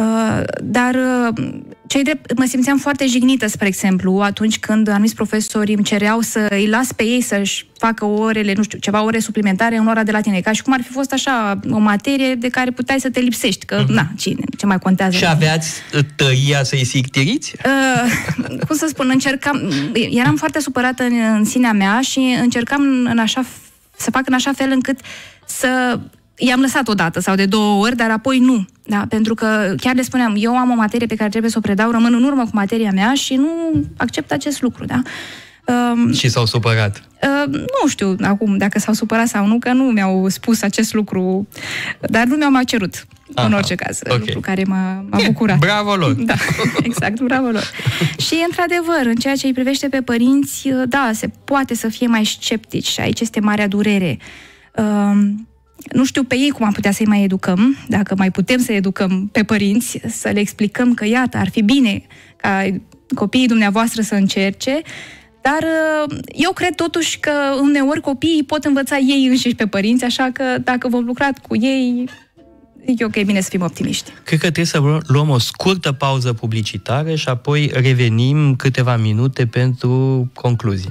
Dar cei drept, mă simțeam foarte jignită, spre exemplu, atunci când anumiți profesori îmi cereau să îi las pe ei să-și facă orele, nu știu, ceva ore suplimentare în ora de latină. Ca și cum ar fi fost așa o materie de care puteai să te lipsești, că, mm-hmm. na, cine, ce mai contează? Și aveați tăria să-i sictiriți? Uh, cum să spun, încercam, eram foarte supărată în, în sinea mea și încercam în așa, să fac în așa fel încât să i-am lăsat odată sau de două ori, dar apoi nu. Da? Pentru că chiar le spuneam, eu am o materie pe care trebuie să o predau, rămân în urmă cu materia mea și nu accept acest lucru. Da? Uh, și s-au supărat? Uh, nu știu acum dacă s-au supărat sau nu, că nu mi-au spus acest lucru, dar nu mi-au mai cerut. Aha, în orice caz, okay. Lucru care m-a, m-a bucurat. Bravo lor! Da, exact, bravo lor. Și, într-adevăr, în ceea ce îi privește pe părinți, da, se poate să fie mai sceptici și aici este marea durere. Uh, nu știu pe ei cum am putea să-i mai educăm, dacă mai putem să educăm pe părinți, să le explicăm că, iată, ar fi bine ca copiii dumneavoastră să încerce, dar eu cred totuși că uneori copiii pot învăța ei înșiși pe părinți, așa că dacă vom lucra cu ei, e ok, bine să fim optimiști. Cred că trebuie să luăm o scurtă pauză publicitară și apoi revenim câteva minute pentru concluzii.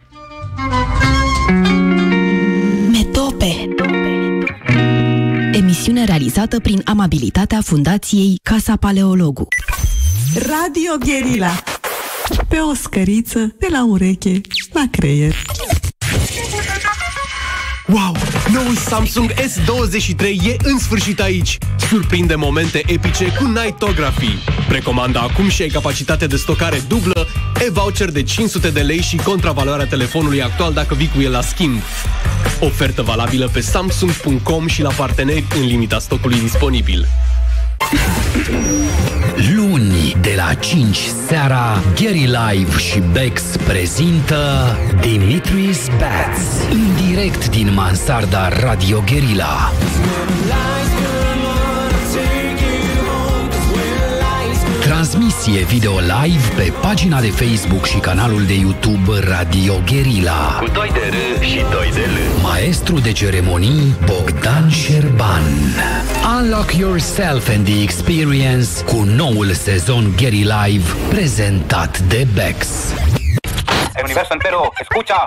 Metope. Emisiune realizată prin amabilitatea Fundației Casa Paleologu. Radio Guerilla. Pe o scăriță, de la ureche la creier. Wow! Noul Samsung S douăzeci și trei e în sfârșit aici! Surprinde momente epice cu Nightography. Precomanda acum și ai capacitate de stocare dublă, e-voucher de cinci sute de lei și contravaloarea telefonului actual dacă vii cu el la schimb. Ofertă valabilă pe samsung punct com și la parteneri în limita stocului disponibil. Luni de la cinci seara, Gary Live și Bex prezintă Dimitri's Bats, în direct din mansarda Radio Guerilla. Transmisie video live pe pagina de Facebook și canalul de YouTube Radio Guerilla. Cu doi de R și doi de L. Maestru de ceremonii Bogdan Șerban. Unlock yourself and the experience cu noul sezon Gary Live prezentat de Bex. El universo entero escucha.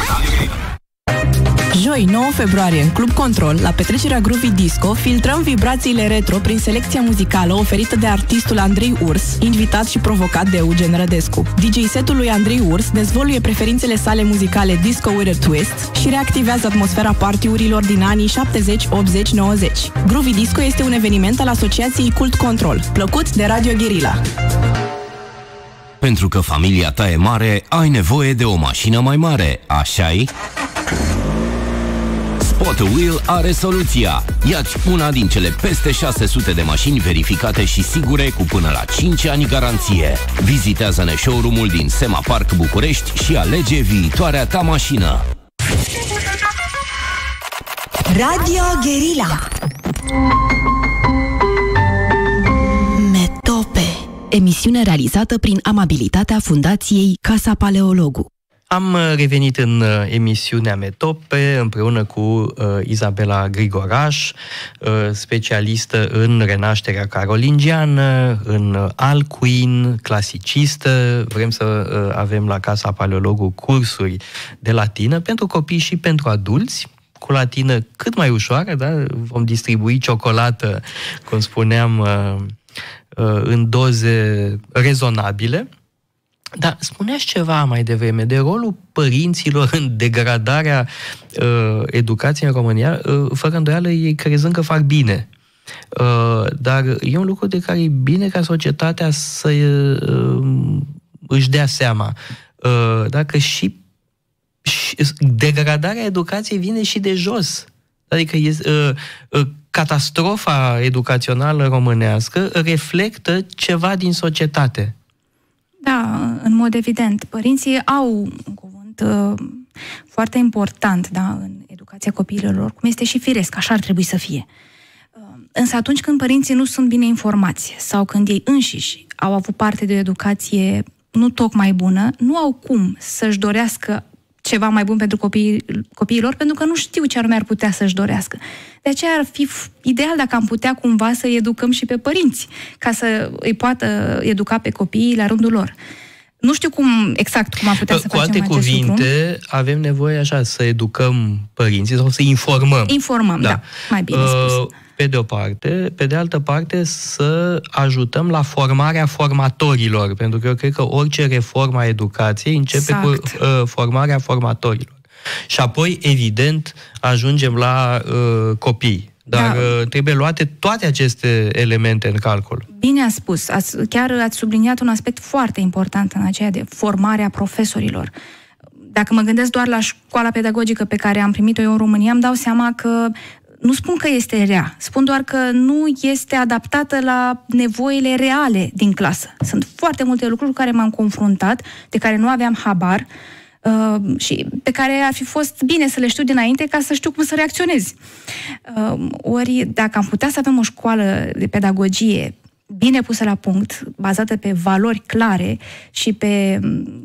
Joi, nouă februarie, în Club Control, la petrecerea Groovy Disco, filtrăm vibrațiile retro prin selecția muzicală oferită de artistul Andrei Urs, invitat și provocat de Eugen Rădescu. D J setul lui Andrei Urs dezvăluie preferințele sale muzicale disco with a twist și reactivează atmosfera partiurilor din anii șaptezeci, optzeci, nouăzeci. Groovy Disco este un eveniment al asociației Cult Control, plăcut de Radio Guerilla. Pentru că familia ta e mare, ai nevoie de o mașină mai mare, așa-i? Spot Wheel are soluția. Ia-ți una din cele peste șase sute de mașini verificate și sigure cu până la cinci ani garanție. Vizitează-ne showroom-ul din Sema Park București și alege viitoarea ta mașină. Radio Guerilla. Metope. Emisiune realizată prin amabilitatea Fundației Casa Paleologu. Am revenit în emisiunea Metope împreună cu uh, Izabela Grigoraș, uh, specialistă în renașterea carolingiană, în alcuin, clasicistă. Vrem să uh, avem la Casa Paleologu cursuri de latină pentru copii și pentru adulți, cu latină cât mai ușoară, da? Vom distribui ciocolată, cum spuneam, uh, uh, în doze rezonabile. Dar spuneați ceva mai devreme de rolul părinților în degradarea uh, educației în România, uh, fără îndoială ei crezând că fac bine. Uh, dar e un lucru de care e bine ca societatea să uh, își dea seama. Uh, dacă și, și degradarea educației vine și de jos. Adică e, uh, uh, catastrofa educațională românească reflectă ceva din societate. Da, în mod evident. Părinții au un cuvânt uh, foarte important, da, în educația copiilor, cum este și firesc, așa ar trebui să fie. Uh, însă atunci când părinții nu sunt bine informați sau când ei înșiși au avut parte de o educație nu tocmai bună, nu au cum să-și dorească ceva mai bun pentru copiii, copiilor, pentru că nu știu ce anume ar putea să-și dorească. De aceea ar fi ideal dacă am putea cumva să-i educăm și pe părinți, ca să îi poată educa pe copiii la rândul lor. Nu știu cum exact cum am putea să Cu facem alte acest cuvinte, lucru. avem nevoie așa să educăm părinții sau să informăm. Informăm, da, da mai bine uh, spus. Pe de o parte, pe de altă parte să ajutăm la formarea formatorilor, pentru că eu cred că orice reformă a educației începe exact. cu uh, formarea formatorilor. Și apoi, evident, ajungem la uh, copii. Dar da. uh, trebuie luate toate aceste elemente în calcul. Bine a spus. Ați, chiar ați subliniat un aspect foarte important în aceea de formarea profesorilor. Dacă mă gândesc doar la școala pedagogică pe care am primit-o eu în România, îmi dau seama că nu spun că este rea, spun doar că nu este adaptată la nevoile reale din clasă. Sunt foarte multe lucruri cu care m-am confruntat, de care nu aveam habar uh, și pe care ar fi fost bine să le știu dinainte ca să știu cum să reacționez. Uh, ori, dacă am putea să avem o școală de pedagogie bine pusă la punct, bazată pe valori clare și pe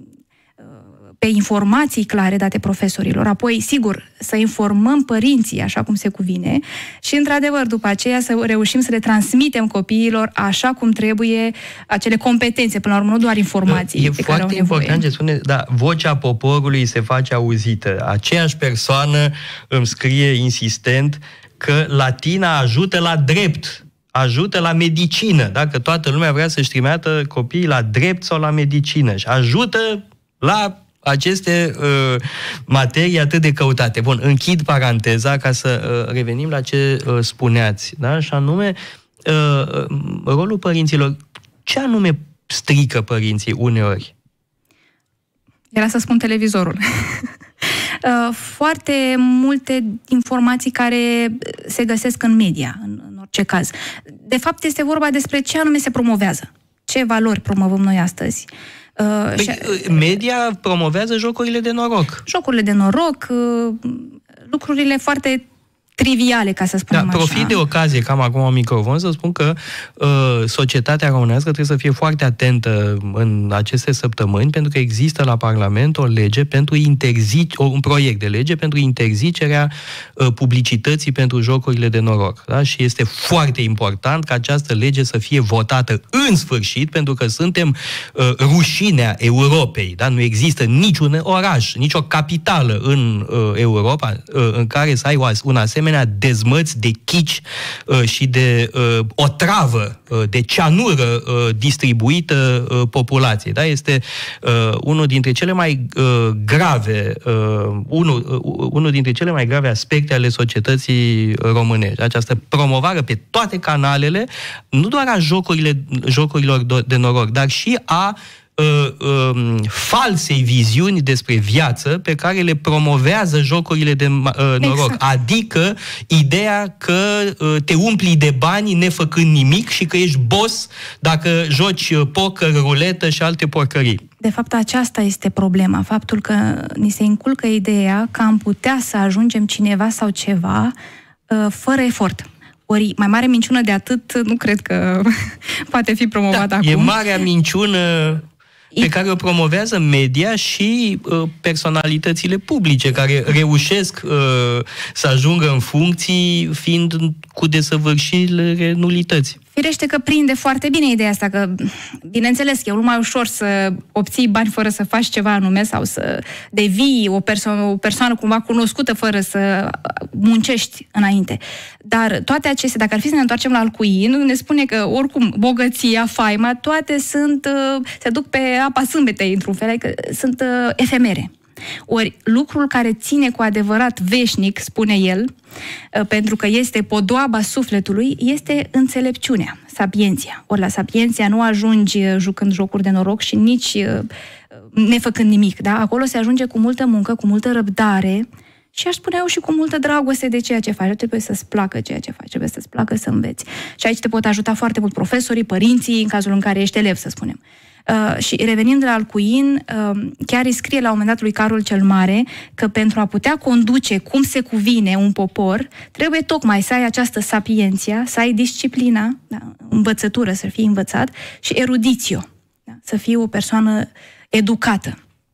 pe informații clare date profesorilor, apoi, sigur, să informăm părinții așa cum se cuvine și, într-adevăr, după aceea să reușim să le transmitem copiilor așa cum trebuie acele competențe, până la urmă, nu doar informații. E foarte important ce spune, da, vocea poporului se face auzită. Aceeași persoană îmi scrie insistent că latina ajută la drept, ajută la medicină, dacă toată lumea vrea să-și trimeată copiii la drept sau la medicină și ajută la aceste uh, materii atât de căutate. Bun, închid paranteza ca să uh, revenim la ce uh, spuneați, da? Și anume uh, rolul părinților. Ce anume strică părinții uneori? Era să spun televizorul. Foarte multe informații care se găsesc în media, în, în orice caz. De fapt, este vorba despre ce anume se promovează. ce valori promovăm noi astăzi. Uh, păi, și, media promovează jocurile de noroc. Jocurile de noroc, uh, lucrurile foarte triviale, ca să spunem da, așa. Profit de ocazie, că am acum un microfon, să spun că uh, societatea românească trebuie să fie foarte atentă în aceste săptămâni, pentru că există la Parlament o lege pentru interzic, un proiect de lege pentru interzicerea uh, publicității pentru jocurile de noroc. Da? Și este foarte important ca această lege să fie votată în sfârșit, pentru că suntem uh, rușinea Europei. Da? Nu există niciun oraș, nicio capitală în uh, Europa uh, în care să ai un asemenea dezmăți de chici uh, și de uh, otravă, uh, de cianură uh, distribuită uh, populației. Da? Este uh, unul dintre cele mai uh, grave uh, unul, uh, unul dintre cele mai grave aspecte ale societății românești. Această promovare pe toate canalele, nu doar a jocurile, jocurilor de noroc, dar și a Uh, uh, falsei viziuni despre viață pe care le promovează jocurile de uh, noroc. Exact. Adică ideea că uh, te umpli de bani nefăcând nimic și că ești boss dacă joci poker, ruletă și alte porcării. De fapt, aceasta este problema. Faptul că ni se inculcă ideea că am putea să ajungem cineva sau ceva uh, fără efort. Ori mai mare minciună de atât nu cred că poate fi promovată da, acum. E marea minciună pe care o promovează media și uh, personalitățile publice, care reușesc uh, să ajungă în funcții fiind cu desăvârșirile nulități. Firește că prinde foarte bine ideea asta, că, bineînțeles, e mult mai ușor să obții bani fără să faci ceva anume sau să devii o, perso- o persoană cumva cunoscută fără să muncești înainte. Dar toate acestea, dacă ar fi să ne întoarcem la Alcuin, ne spune că, oricum, bogăția, faima, toate sunt, se duc pe apa sâmbetei, într-un fel, adică sunt efemere. Ori lucrul care ține cu adevărat veșnic, spune el, pentru că este podoaba sufletului, este înțelepciunea, sapienția. Ori la sapienția nu ajungi jucând jocuri de noroc și nici nefăcând nimic, da? Acolo se ajunge cu multă muncă, cu multă răbdare și aș spune eu și cu multă dragoste de ceea ce faci. Trebuie să-ți placă ceea ce faci, trebuie să-ți placă să înveți. Și aici te pot ajuta foarte mult profesorii, părinții, în cazul în care ești elev, să spunem. Uh, și revenind la Alcuin, uh, chiar îi scrie la un moment dat lui Carol cel Mare că pentru a putea conduce cum se cuvine un popor, trebuie tocmai să ai această sapienția, să ai disciplina, da, învățătură, să fii învățat, și erudițio, da, să fii o persoană educată.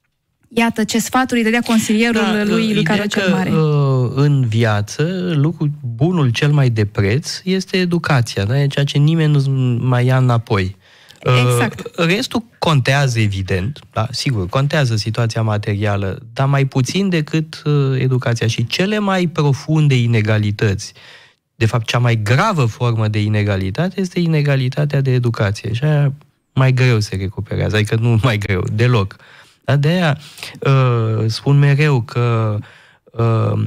Iată ce sfaturi dădea consilierul da, lui, lui Carol cel Mare. Că, în viață, lucrul, bunul cel mai de preț este educația, da? E ceea ce nimeni nu mai ia înapoi. Exact. Restul contează, evident, da, sigur, contează situația materială, dar mai puțin decât uh, educația. Și cele mai profunde inegalități, de fapt, cea mai gravă formă de inegalitate este inegalitatea de educație. Și aia mai greu se recuperează, adică nu mai greu, deloc. Dar de aia uh, spun mereu că uh,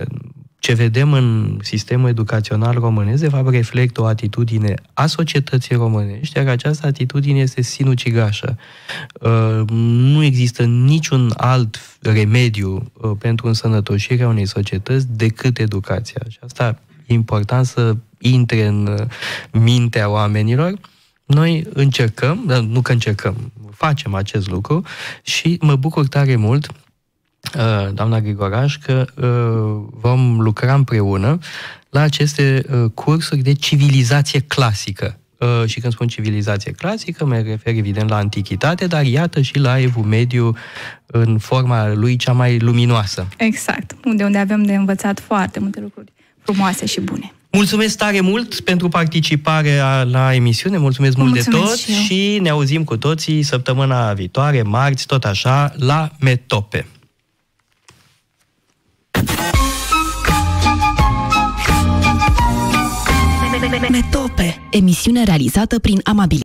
ce vedem în sistemul educațional românesc, de fapt, reflectă o atitudine a societății românești, iar această atitudine este sinucigașă. Nu există niciun alt remediu pentru însănătoșirea unei societăți decât educația. Și asta e important să intre în mintea oamenilor. Noi încercăm, dar nu că încercăm, facem acest lucru și mă bucur tare mult, doamna Grigoraș, că vom lucra împreună la aceste cursuri de civilizație clasică. Și când spun civilizație clasică, mă refer evident la antichitate, dar iată și la Evul Mediu în forma lui cea mai luminoasă. Exact, unde, unde avem de învățat foarte multe lucruri frumoase și bune. Mulțumesc tare mult pentru participarea la emisiune, mulțumesc mult mulțumesc de tot și, și ne auzim cu toții săptămâna viitoare, marți, tot așa, la Metope. Metope, emisiune realizată prin amabilitate.